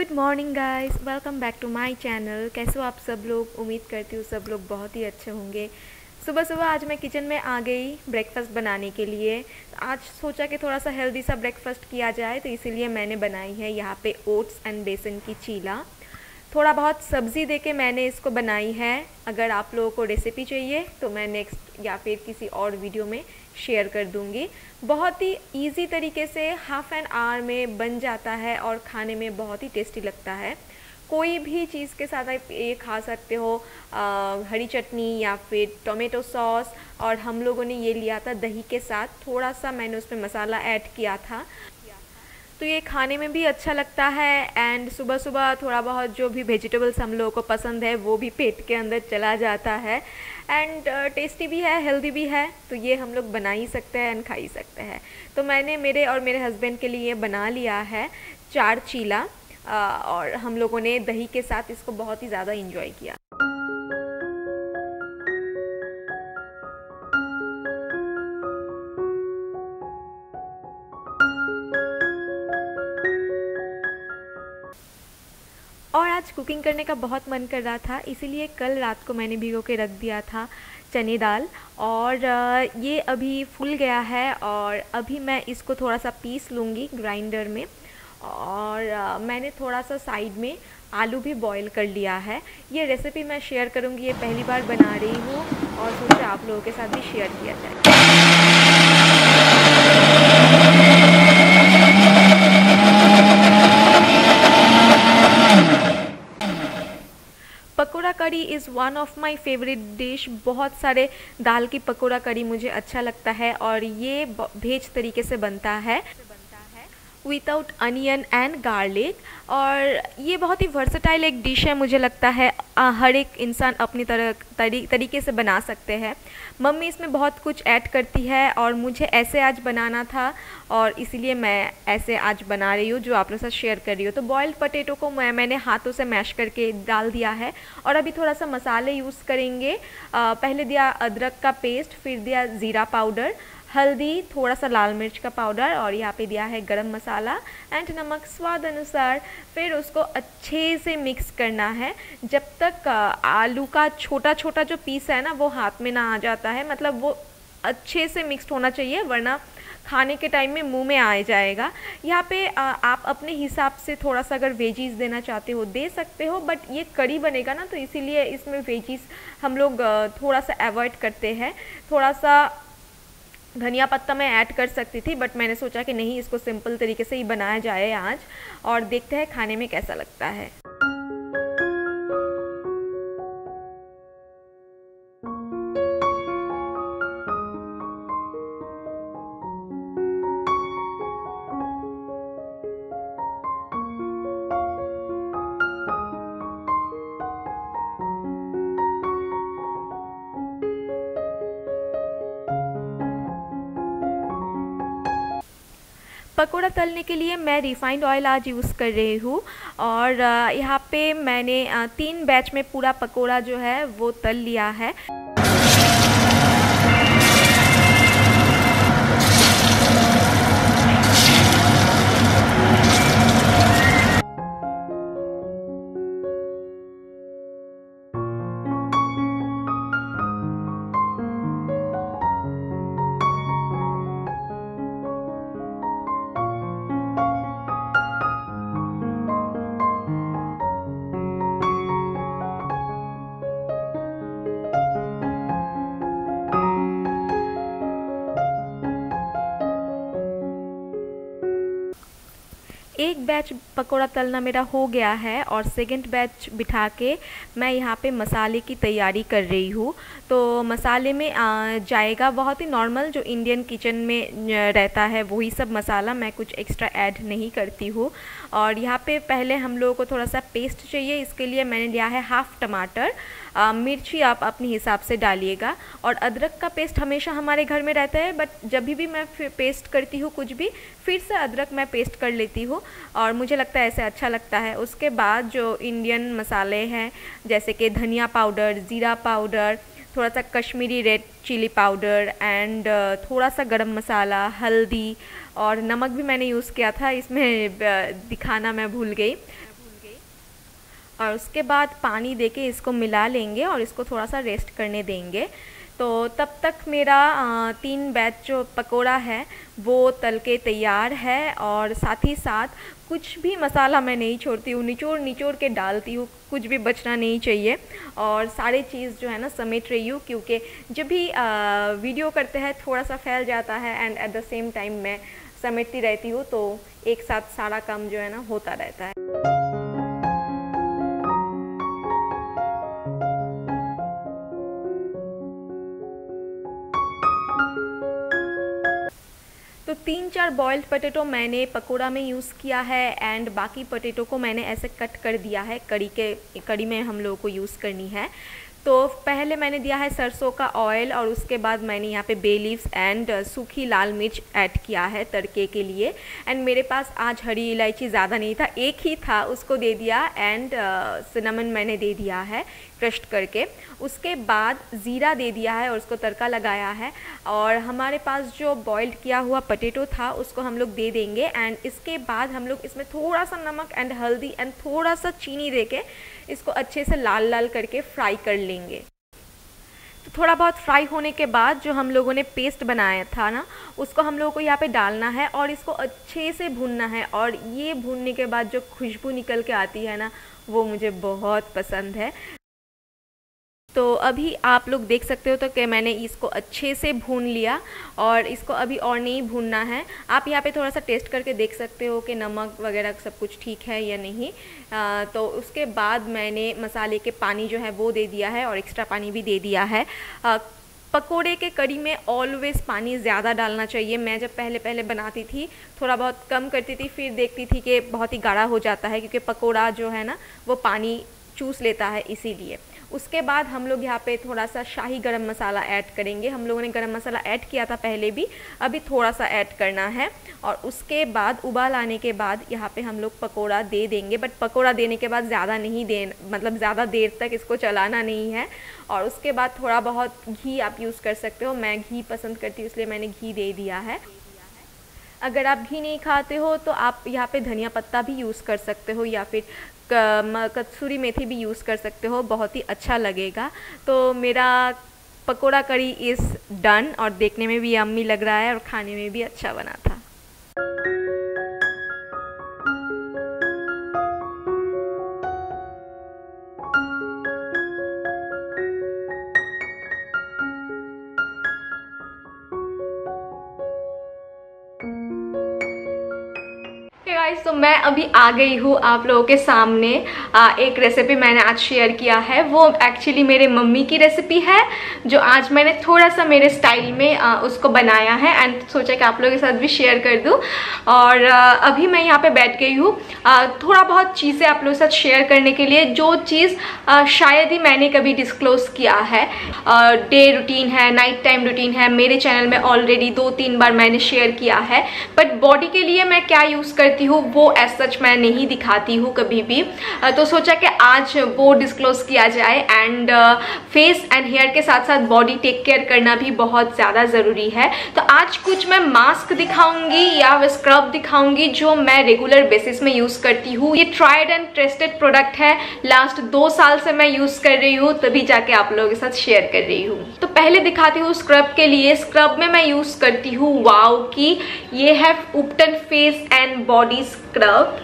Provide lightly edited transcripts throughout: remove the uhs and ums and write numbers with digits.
Good morning guys, welcome back to my channel. कैसे हो आप सब लोग? उम्मीद करती हूँ सब लोग बहुत ही अच्छे होंगे। सुबह सुबह आज मैं किचन में आ गई ब्रेकफास्ट बनाने के लिए। तो आज सोचा कि थोड़ा सा हेल्दी सा ब्रेकफास्ट किया जाए, तो इसीलिए मैंने बनाई है यहाँ पे ओट्स एंड बेसन की चीला। थोड़ा बहुत सब्ज़ी देके मैंने इसको बनाई है। अगर आप लोगों को रेसिपी चाहिए तो मैं नेक्स्ट या फिर किसी और वीडियो में शेयर कर दूंगी। बहुत ही इजी तरीके से हाफ एन आवर में बन जाता है और खाने में बहुत ही टेस्टी लगता है। कोई भी चीज़ के साथ आप ये खा सकते हो, हरी चटनी या फिर टोमेटो सॉस। और हम लोगों ने ये लिया था दही के साथ, थोड़ा सा मैंने उसमें मसाला ऐड किया था, तो ये खाने में भी अच्छा लगता है। एंड सुबह सुबह थोड़ा बहुत जो भी वेजिटेबल्स हम लोगों को पसंद है वो भी पेट के अंदर चला जाता है। एंड टेस्टी भी है, हेल्दी भी है, तो ये हम लोग बना ही सकते हैं एंड खा ही सकते हैं। तो मैंने मेरे और मेरे हस्बैंड के लिए बना लिया है 4 चीला, और हम लोगों ने दही के साथ इसको बहुत ही ज़्यादा इंजॉय किया। और आज कुकिंग करने का बहुत मन कर रहा था, इसीलिए कल रात को मैंने भिगो के रख दिया था चने दाल। और ये अभी फूल गया है और अभी मैं इसको थोड़ा सा पीस लूँगी ग्राइंडर में। और मैंने थोड़ा सा साइड में आलू भी बॉईल कर लिया है। ये रेसिपी मैं शेयर करूँगी, ये पहली बार बना रही हूँ और सोचा आप लोगों के साथ भी शेयर किया जाए। Pakora curry is one of my favourite dish. बहुत सारे दाल की पकोड़ा करी मुझे अच्छा लगता है और ये वेज तरीके से बनता है विदाउट अनियन एंड गार्लिक। और ये बहुत ही वर्सेटाइल एक डिश है, मुझे लगता है हर एक इंसान अपनी तरीके से बना सकते हैं। मम्मी इसमें बहुत कुछ ऐड करती है और मुझे ऐसे आज बनाना था और इसीलिए मैं ऐसे आज बना रही हूँ जो आप लोग साथ शेयर कर रही हूँ। तो बॉइल्ड पोटैटो को मैंने हाथों से मैश करके डाल दिया है और अभी थोड़ा सा मसाले यूज़ करेंगे। पहले दिया अदरक का पेस्ट, फिर दिया ज़ीरा पाउडर, हल्दी, थोड़ा सा लाल मिर्च का पाउडर और यहाँ पे दिया है गरम मसाला एंड नमक स्वाद अनुसार। फिर उसको अच्छे से मिक्स करना है जब तक आलू का छोटा छोटा जो पीस है ना वो हाथ में ना आ जाता है, मतलब वो अच्छे से मिक्स्ड होना चाहिए, वरना खाने के टाइम में मुंह में आ जाएगा। यहाँ पे आप अपने हिसाब से थोड़ा सा अगर वेजीज देना चाहते हो दे सकते हो, बट ये कड़ी बनेगा ना तो इसीलिए इसमें वेजीज हम लोग थोड़ा सा अवॉइड करते हैं। थोड़ा सा धनिया पत्ता मैं ऐड कर सकती थी, बट मैंने सोचा कि नहीं, इसको सिंपल तरीके से ही बनाया जाए आज, और देखते हैं खाने में कैसा लगता है। पकोड़ा तलने के लिए मैं रिफ़ाइंड ऑयल आज यूज़ कर रही हूँ और यहाँ पे मैंने 3 बैच में पूरा पकोड़ा जो है वो तल लिया है। एक बैच पकोड़ा तलना मेरा हो गया है और सेकंड बैच बिठा के मैं यहाँ पे मसाले की तैयारी कर रही हूँ। तो मसाले में जाएगा बहुत ही नॉर्मल जो इंडियन किचन में रहता है वही सब मसाला, मैं कुछ एक्स्ट्रा ऐड नहीं करती हूँ। और यहाँ पे पहले हम लोगों को थोड़ा सा पेस्ट चाहिए, इसके लिए मैंने लिया है हाफ़ टमाटर। मिर्ची आप अपने हिसाब से डालिएगा। और अदरक का पेस्ट हमेशा हमारे घर में रहता है, बट जब भी मैं पेस्ट करती हूँ कुछ भी, फिर से अदरक मैं पेस्ट कर लेती हूँ और मुझे लगता है ऐसे अच्छा लगता है। उसके बाद जो इंडियन मसाले हैं जैसे कि धनिया पाउडर, ज़ीरा पाउडर, थोड़ा सा Kashmiri red chilli powder and थोड़ा सा गरम मसाला, हल्दी और नमक भी मैंने यूज़ किया था, इसमें दिखाना मैं भूल गई। और उसके बाद पानी देके इसको मिला लेंगे और इसको थोड़ा सा रेस्ट करने देंगे। तो तब तक मेरा 3 बैच जो पकोड़ा है वो तल के तैयार है। और साथ ही साथ कुछ भी मसाला मैं नहीं छोड़ती हूँ, निचोड़ के डालती हूँ, कुछ भी बचना नहीं चाहिए। और सारे चीज़ जो है ना समेट रही हूँ, क्योंकि जब भी वीडियो करते हैं थोड़ा सा फैल जाता है and at the same time मैं समेटती रहती हूँ, तो एक साथ सारा काम जो है ना होता रहता है। तो 3-4 बॉइल्ड पोटैटो मैंने पकोड़ा में यूज़ किया है एंड बाकी पोटैटो को मैंने ऐसे कट कर दिया है, कड़ी में हम लोगों को यूज़ करनी है। तो पहले मैंने दिया है सरसों का ऑयल और उसके बाद मैंने यहाँ पे बे लीव्स एंड सूखी लाल मिर्च ऐड किया है तड़के के लिए। एंड मेरे पास आज हरी इलायची ज़्यादा नहीं था, एक ही था, उसको दे दिया एंड सिनेमन मैंने दे दिया है क्रश्ड करके। उसके बाद ज़ीरा दे दिया है और उसको तड़का लगाया है। और हमारे पास जो बॉइल्ड किया हुआ पोटैटो था उसको हम लोग दे देंगे एंड इसके बाद हम लोग इसमें थोड़ा सा नमक एंड हल्दी एंड थोड़ा सा चीनी देके इसको अच्छे से लाल लाल करके फ्राई कर लेंगे। तो थोड़ा बहुत फ्राई होने के बाद जो हम लोगों ने पेस्ट बनाया था ना, उसको हम लोगों को यहाँ पे डालना है और इसको अच्छे से भूनना है। और ये भूनने के बाद जो खुशबू निकल के आती है ना, वो मुझे बहुत पसंद है। तो अभी आप लोग देख सकते हो तो कि मैंने इसको अच्छे से भून लिया और इसको अभी और नहीं भूनना है। आप यहाँ पे थोड़ा सा टेस्ट करके देख सकते हो कि नमक वगैरह सब कुछ ठीक है या नहीं। तो उसके बाद मैंने मसाले के पानी जो है वो दे दिया है और एक्स्ट्रा पानी भी दे दिया है। पकोड़े के कड़ी में ऑलवेज़ पानी ज़्यादा डालना चाहिए। मैं जब पहले बनाती थी थोड़ा बहुत कम करती थी, फिर देखती थी कि बहुत ही गाढ़ा हो जाता है, क्योंकि पकोड़ा जो है ना वो पानी चूस लेता है, इसीलिए। उसके बाद हम लोग यहाँ पे थोड़ा सा शाही गरम मसाला ऐड करेंगे। हम लोगों ने गरम मसाला ऐड किया था पहले भी, अभी थोड़ा सा ऐड करना है। और उसके बाद उबाल आने के बाद यहाँ पे हम लोग पकोड़ा दे देंगे, बट पकोड़ा देने के बाद ज़्यादा नहीं मतलब ज़्यादा देर तक इसको चलाना नहीं है। और उसके बाद थोड़ा बहुत घी आप यूज़ कर सकते हो, मैं घी पसंद करती हूँ इसलिए मैंने घी दे दिया है। अगर आप घी नहीं खाते हो तो आप यहाँ पे धनिया पत्ता भी यूज़ कर सकते हो या फिर कसूरी मेथी भी यूज़ कर सकते हो, बहुत ही अच्छा लगेगा। तो मेरा पकोड़ा करी इज़ डन और देखने में भी यम्मी लग रहा है और खाने में भी अच्छा बना था। तो मैं अभी आ गई हूँ आप लोगों के सामने। एक रेसिपी मैंने आज शेयर किया है, वो एक्चुअली मेरे मम्मी की रेसिपी है, जो आज मैंने थोड़ा सा मेरे स्टाइल में उसको बनाया है एंड सोचा कि आप लोगों के साथ भी शेयर कर दूँ। और अभी मैं यहाँ पे बैठ गई हूँ थोड़ा बहुत चीज़ें आप लोगों के साथ शेयर करने के लिए, जो चीज़ शायद ही मैंने कभी डिस्क्लोज़ किया है। डे रूटीन है, नाइट टाइम रूटीन है, मेरे चैनल में ऑलरेडी 2-3 बार मैंने शेयर किया है, बट बॉडी के लिए मैं क्या यूज़ करती हूँ वो एज सच मैं नहीं दिखाती हूँ कभी भी। तो सोचा कि आज वो डिस्क्लोज किया जाए। एंड फेस एंड हेयर के साथ साथ बॉडी टेक केयर करना भी बहुत ज़्यादा ज़रूरी है। तो आज कुछ मैं मास्क दिखाऊंगी या स्क्रब दिखाऊंगी जो मैं रेगुलर बेसिस में यूज़ करती हूँ। ये ट्राइड एंड टेस्टेड प्रोडक्ट है, लास्ट 2 साल से मैं यूज़ कर रही हूँ, तभी जाके आप लोगों के साथ शेयर कर रही हूँ। तो पहले दिखाती हूँ स्क्रब के लिए। स्क्रब में मैं यूज़ करती हूँ वाव की, ये है Ubtan face and body scrub.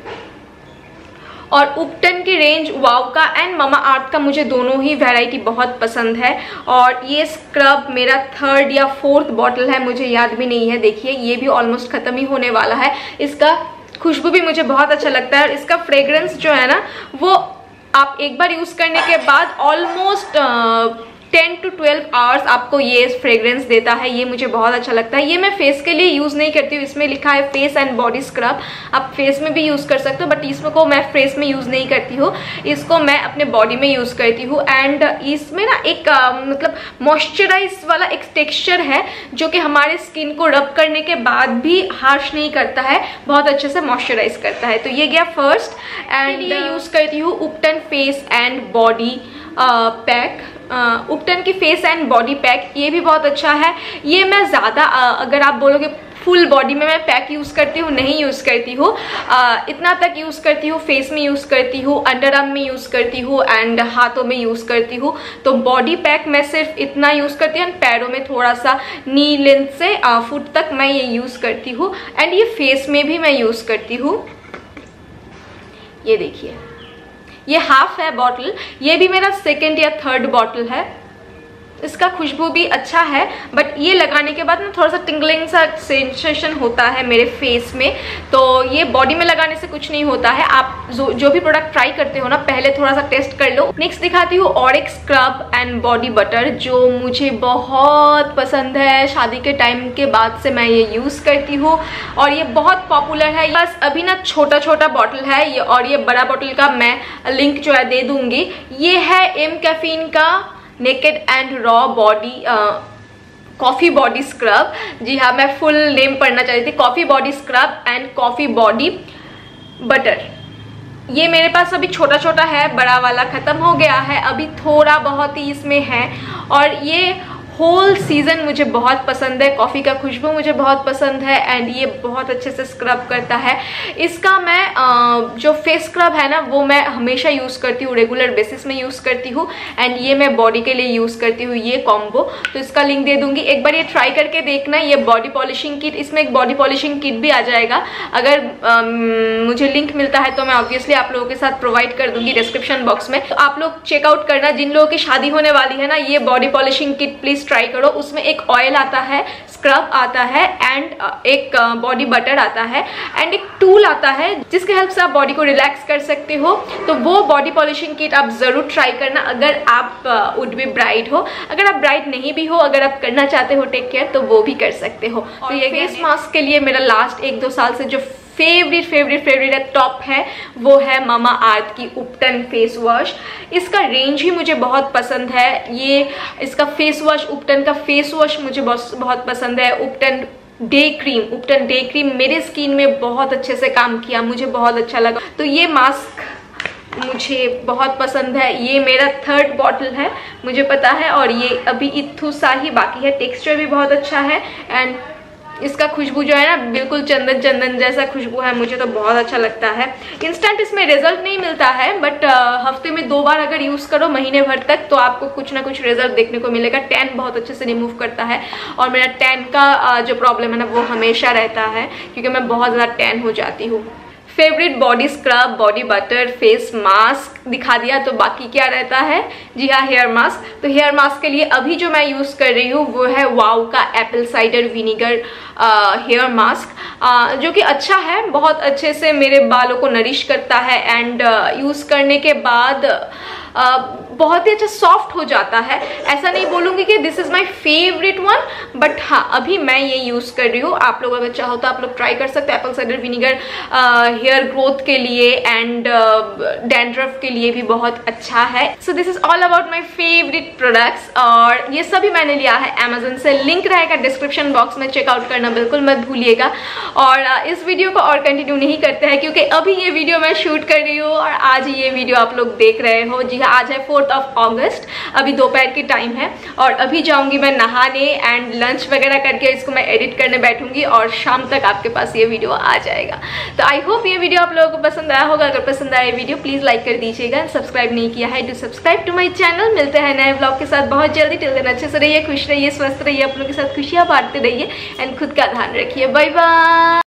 और उपटन की रेंज वाव का एंड मामा अर्थ का मुझे दोनों ही वैरायटी बहुत पसंद है। और ये स्क्रब मेरा 3rd या 4th बॉटल है, मुझे याद भी नहीं है। देखिए ये भी ऑलमोस्ट ख़त्म ही होने वाला है। इसका खुशबू भी मुझे बहुत अच्छा लगता है और इसका फ्रेग्रेंस जो है ना, वो आप एक बार यूज़ करने के बाद ऑलमोस्ट 10 to 12 आवर्स आपको ये फ्रेग्रेंस देता है। ये मुझे बहुत अच्छा लगता है। ये मैं फेस के लिए यूज़ नहीं करती हूँ, इसमें लिखा है फेस एंड बॉडी स्क्रब, आप फेस में भी यूज़ कर सकते हो, बट इसको मैं फेस में यूज़ नहीं करती हूँ, इसको मैं अपने बॉडी में यूज़ करती हूँ। एंड इसमें ना एक मतलब मॉइस्चराइज वाला एक टेक्सचर है जो कि हमारे स्किन को रब करने के बाद भी हार्श नहीं करता है, बहुत अच्छे से मॉइस्चराइज करता है। तो ये गया फर्स्ट। एंड ये यूज़ करती हूँ Ubtan face and body pack. Ubtan की फेस एंड बॉडी पैक, ये भी बहुत अच्छा है। ये मैं ज़्यादा अगर आप बोलोगे फुल बॉडी में मैं पैक यूज़ करती हूँ नहीं यूज़ करती हूँ। इतना तक यूज़ करती हूँ, फेस में यूज़ करती हूँ, अंडर आर्म में यूज़ करती हूँ एंड हाथों में यूज़ करती हूँ। तो बॉडी पैक मैं सिर्फ इतना यूज़ करती हूँ, पैरों में थोड़ा सा नी लेंथ से फुट तक मैं ये यूज़ करती हूँ एंड ये फेस में भी मैं यूज़ करती हूँ। ये देखिए, ये हाफ है बॉटल, ये भी मेरा सेकेंड या थर्ड बॉटल है। इसका खुशबू भी अच्छा है, बट ये लगाने के बाद ना थोड़ा सा टिंगलिंग सा सेंसेशन होता है मेरे फेस में। तो ये बॉडी में लगाने से कुछ नहीं होता है। आप जो भी प्रोडक्ट ट्राई करते हो ना, पहले थोड़ा सा टेस्ट कर लो। नेक्स्ट दिखाती हूँ Auric scrub and body butter, जो मुझे बहुत पसंद है। शादी के टाइम के बाद से मैं ये यूज़ करती हूँ और ये बहुत पॉपुलर है। बस अभी ना छोटा छोटा बॉटल है ये, और ये बड़ा बॉटल का मैं लिंक जो है दे दूँगी। ये है एम कैफीन का naked and raw body coffee body scrub. जी हाँ, मैं फुल नेम पढ़ना चाहती थी, coffee body scrub and coffee body butter. ये मेरे पास अभी छोटा छोटा है, बड़ा वाला ख़त्म हो गया है, अभी थोड़ा बहुत ही इसमें है। और ये होल सीज़न मुझे बहुत पसंद है, कॉफ़ी का खुशबू मुझे बहुत पसंद है एंड ये बहुत अच्छे से स्क्रब करता है। इसका मैं जो फेस स्क्रब है ना, वो मैं हमेशा यूज़ करती हूँ, रेगुलर बेसिस में यूज़ करती हूँ एंड ये मैं बॉडी के लिए यूज़ करती हूँ, ये कॉम्बो। तो इसका लिंक दे दूँगी, एक बार ये ट्राई करके देखना। ये बॉडी पॉलिशिंग किट, इसमें एक बॉडी पॉलिशिंग किट भी आ जाएगा। अगर मुझे लिंक मिलता है तो मैं ऑब्वियसली आप लोगों के साथ प्रोवाइड कर दूँगी डिस्क्रिप्शन बॉक्स में। तो आप लोग चेकआउट करना, जिन लोगों की शादी होने वाली है ना, ये body polishing kit please try करो। उसमें एक ऑयल आता है, स्क्रब आता है एंड एक बॉडी बटर आता है एंड एक टूल आता है जिसके हेल्प से आप बॉडी को रिलैक्स कर सकते हो। तो वो बॉडी पॉलिशिंग किट आप ज़रूर ट्राई करना अगर आप वुड बी ब्राइड हो। अगर आप ब्राइड नहीं भी हो, अगर आप करना चाहते हो टेक केयर, तो वो भी कर सकते हो। तो ये फेस मास्क के लिए मेरा लास्ट 1-2 साल से जो फेवरेट है, टॉप है, वो है मामा अर्थ की उपटन फेस वॉश। इसका रेंज ही मुझे बहुत पसंद है। ये इसका फेस वॉश, उपटन का फेस वॉश मुझे बहुत पसंद है। उपटन डे क्रीम मेरे स्किन में बहुत अच्छे से काम किया, मुझे बहुत अच्छा लगा। तो ये मास्क मुझे बहुत पसंद है। ये मेरा थर्ड बॉटल है, मुझे पता है, और ये अभी इत्थू सा ही बाकी है। टेक्सचर भी बहुत अच्छा है एंड इसका खुशबू जो है ना, बिल्कुल चंदन जैसा खुशबू है, मुझे तो बहुत अच्छा लगता है। इंस्टेंट इसमें रिजल्ट नहीं मिलता है, बट हफ्ते में 2 बार अगर यूज़ करो महीने भर तक, तो आपको कुछ ना कुछ रिजल्ट देखने को मिलेगा। टैन बहुत अच्छे से रिमूव करता है और मेरा टैन का जो प्रॉब्लम है ना, वो हमेशा रहता है क्योंकि मैं बहुत ज़्यादा टैन हो जाती हूँ। Favourite body scrub, body butter, face mask दिखा दिया, तो बाकी क्या रहता है? जी हाँ, हेयर मास्क। तो हेयर मास्क के लिए अभी जो मैं यूज़ कर रही हूँ वो है वाओ का apple cider vinegar hair mask, जो कि अच्छा है, बहुत अच्छे से मेरे बालों को नरिश करता है एंड यूज़ करने के बाद बहुत ही अच्छा सॉफ्ट हो जाता है। ऐसा नहीं बोलूँगी कि this is my favourite one, but हाँ, अभी मैं ये यूज़ कर रही हूँ। आप लोग अगर चाहो तो आप लोग ट्राई कर सकते हैं। Apple cider vinegar hair growth के लिए एंड डैंड्रफ के लिए भी बहुत अच्छा है। So this is all about my favourite products, और ये सभी मैंने लिया है अमेजन से। लिंक रहेगा डिस्क्रिप्शन बॉक्स में, चेकआउट करना बिल्कुल मत भूलिएगा। और इस वीडियो को और कंटिन्यू नहीं करते हैं क्योंकि अभी ये वीडियो मैं शूट कर रही हूँ और आज ये वीडियो आप लोग देख रहे हो। जी हाँ, आज है 4 अगस्त, अभी दोपहर की टाइम है और अभी जाऊंगी मैं नहाने एंड लंच वगैरह करके इसको मैं एडिट करने बैठूंगी और शाम तक आपके पास ये वीडियो आ जाएगा। तो आई होप ये वीडियो आप लोगों को पसंद आया होगा। अगर पसंद आया वीडियो प्लीज़ लाइक कर दीजिएगा। सब्सक्राइब नहीं किया है, do subscribe to my channel. मिलते हैं नए ब्लॉग के साथ बहुत जल्दी। टिल देन अच्छे से रहिए, खुश रहिए, स्वस्थ रहिए, अपनों के साथ खुशियाँ बांटते रहिए एंड खुद का ध्यान रखिए। Bye bye.